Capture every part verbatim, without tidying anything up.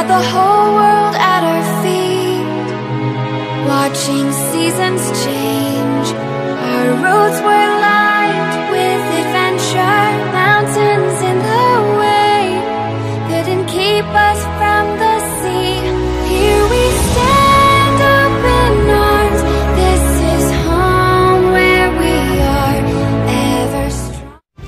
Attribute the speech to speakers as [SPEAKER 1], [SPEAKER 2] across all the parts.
[SPEAKER 1] the whole world at our feet, watching seasons change. Our roads were lined with adventure, mountains in the way couldn't keep us from the sea. Here we stand, open arms. This is home where we are ever strong.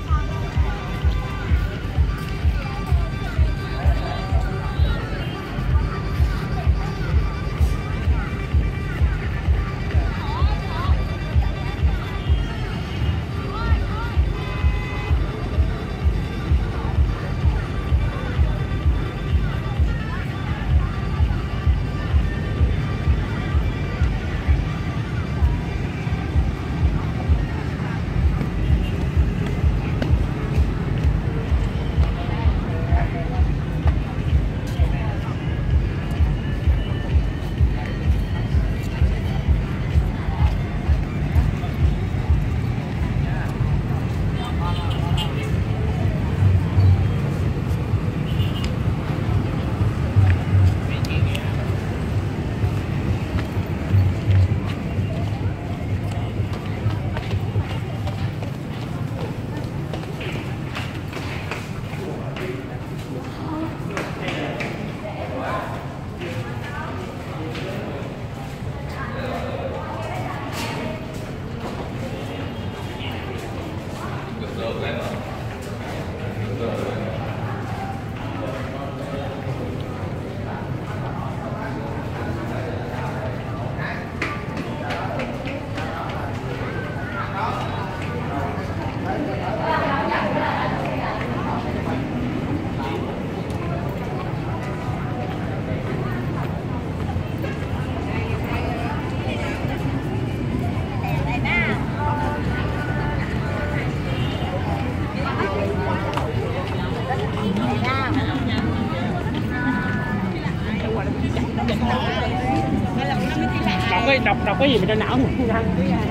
[SPEAKER 2] Đọc cái đọc đọc cái gì mà cho não không ra.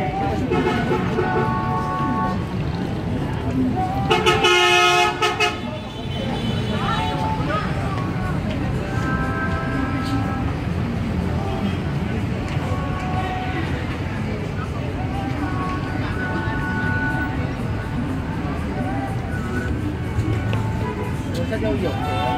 [SPEAKER 2] Giáo dục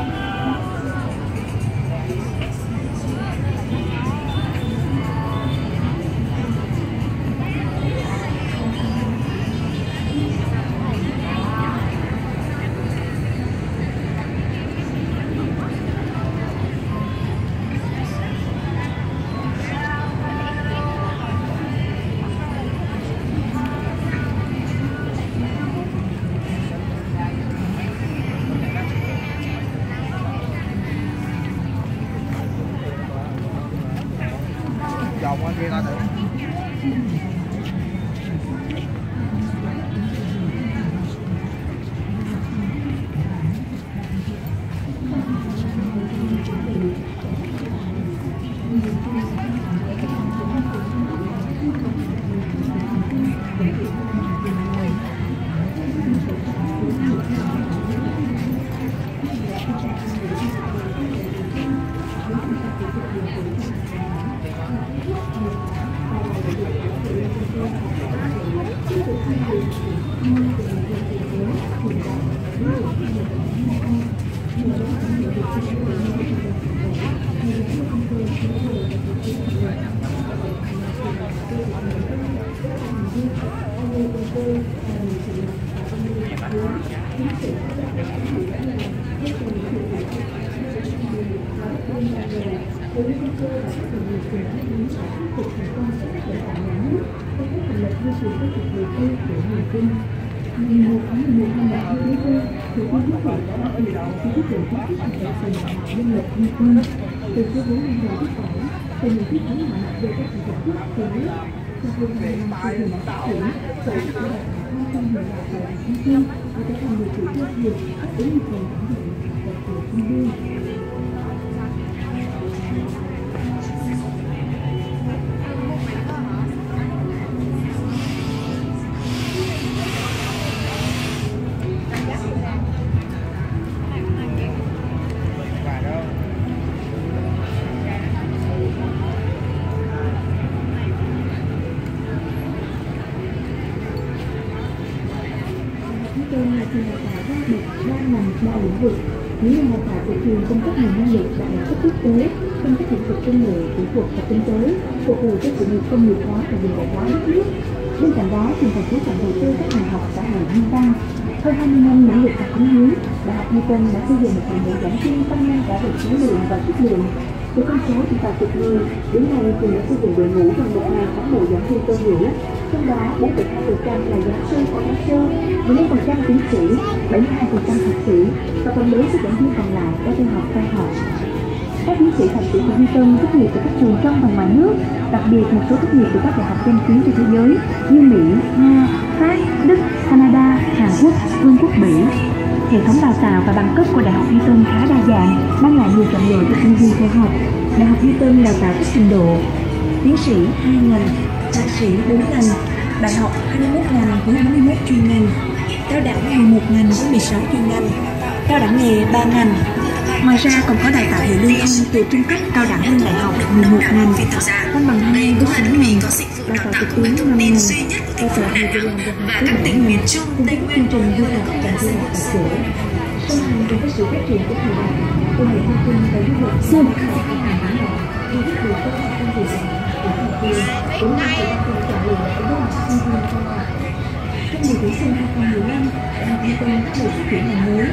[SPEAKER 2] dòng qua kia coi thử.
[SPEAKER 3] đa lĩnh vực. Những nhà đào tạo của trường cung cấp nguồn nhân lực đạt đẳng cấp quốc tế trong các lĩnh vực công nghệ, kỹ thuật và kinh tế, phục vụ cho sự nghiệp công nghiệp hóa và hiện đại hóa đất nước. Bên cạnh đó, trường còn chú trọng đầu tư các ngành học xã hội nhân văn. Hơn hai mươi năm nỗ lực và cống hiến, Đại học Newton đã xây dựng một đội ngũ giảng viên tăng nhanh cả về số lượng và chất lượng. Từ con số chỉ vài chục người, đến nay trường đã xây dựng đội ngũ gần một nghìn cán bộ giảng viên tiêu biểu, trong đó bốn phẩy hai phần trăm là giáo sư, phó giáo sư, mười lăm phần trăm tiến sĩ, bảy mươi hai phần trăm thạc sĩ và phần lớn số giảng viên còn lại có theo học cao học. Các tiến sĩ thạc sĩ của Newton tốt nghiệp từ các trường trong và ngoài nước, đặc biệt một số tốt nghiệp từ các đại học danh tiếng trên thế giới như Mỹ, Nga, Pháp, Đức, Canada, Hàn Quốc, Vương quốc Bỉ. Hệ thống đào tạo và bằng cấp của Đại học Newton khá đa dạng, mang lại nhiều thuận lợi cho sinh viên theo học. Đại học Newton đào tạo các trình độ: tiến sĩ hai ngành, thạc sĩ bốn ngành, đại học hai mươi mốt ngành với bốn mươi mốt chuyên ngành, cao đẳng mười một ngành với mười sáu chuyên ngành, cao đẳng nghề ba ngành. Ngoài ra còn có đào tạo hệ liên thông từ trung cấp cao đẳng lên đại học mười một ngành, văn bằng hai với sáu ngành, đào tạo trực tuyến năm ngành, đào tạo hệ việc làm và các tỉnh miền Trung, cùng với các chương trình du học và du học tại chỗ. Song hành cùng với sự phát triển của thời đại, công nghệ thông tin và du lịch xuyên các ngành hàng hải học, du lịch được các công việc của học viên cũng là sự quan tâm chọn lựa của các học sinh viên trong học. Trong mùa tuyển sinh hai không một năm, Đại học Newton bắt đầu phát triển ngành mới.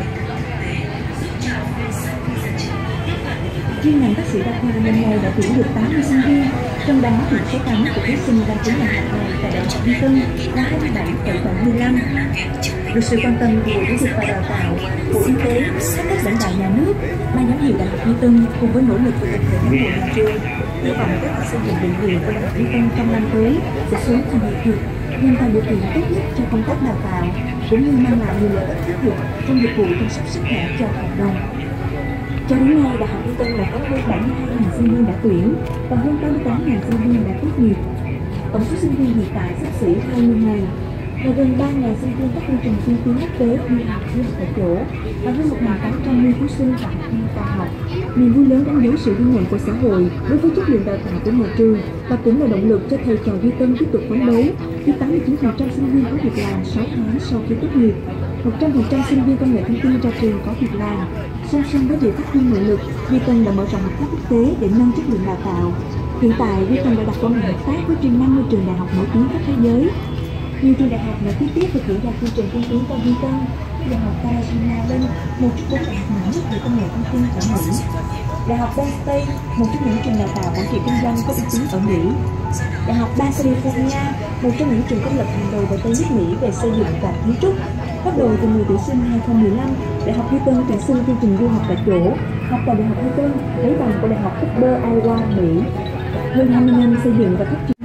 [SPEAKER 3] Riêng ngành bác sĩ đa khoa năm nay đã tuyển được tám mươi sinh viên, trong đó thì số cao nhất của thí sinh đăng ký ngành học này tại Đại học Newton là hai mươi bảy phẩy bảy mươi lăm. Được sự quan tâm của Bộ Giáo dục và Đào tạo, Bộ Y tế, các cấp lãnh đạo nhà nước, ban giám hiệu Đại học Newton cùng với nỗ lực của tập thể cán bộ nhà trường, hy vọng các xây dựng bệnh viện của Đại học Newton trong năm tới sẽ sớm thành hiện thực, nhằm tạo điều kiện tốt nhất cho công tác đào tạo, cũng như mang lại nhiều lợi ích thiết thực trong dịch vụ chăm sóc sức khỏe cho cộng đồng. Cho đến nay, Đại học Newton đã có hơn bảy mươi hai nghìn sinh viên đã tuyển và hơn tám mươi tám nghìn sinh viên đã tốt nghiệp. Tổng số sinh viên hiện tại xấp xỉ hai mươi nghìn và gần ba nghìn sinh viên các chương trình tiên tiến quốc tế du học du học tại chỗ và hơn một nghìn tám trăm nghiên cứu sinh và học viên khoa học. Niềm vui lớn đánh dấu sự ghi nhận của xã hội đối với chất lượng đào tạo của nhà trường và cũng là động lực cho thầy trò Newton tiếp tục phấn đấu khi tám mươi chín phần trăm sinh viên có việc làm sáu tháng sau khi tốt nghiệp, một trăm phần trăm sinh viên công nghệ thông tin ra trường có việc làm. Song song với việc phát huy nội lực, Newton đã mở rộng hợp tác quốc tế để nâng chất lượng đào tạo. Hiện tại, Newton đã đặt quan hệ hợp tác với trên năm mươi trường đại học nổi tiếng khắp thế giới. Nhiều trường đại học đã ký kết thực hiện ra chương trình tiên tiến của Newton. Đại học Carolina Lên, một trong bốn đại học mạnh nhất về công nghệ thông tin ở Mỹ. Đại học Penn State, một trong những trường đào tạo quản trị kinh doanh có uy tín ở Mỹ. Đại học bang California, một trong những trường công lập hàng đầu tại Tây nước Mỹ về xây dựng và kiến trúc. Bắt đầu từ mùa tuyển sinh hai không một năm, Đại học Newton tuyển sinh chương trình du học tại chỗ, học tại Đại học Newton lấy bằng của Đại học Upper Iowa, Mỹ. Hơn hai mươi năm xây dựng và phát triển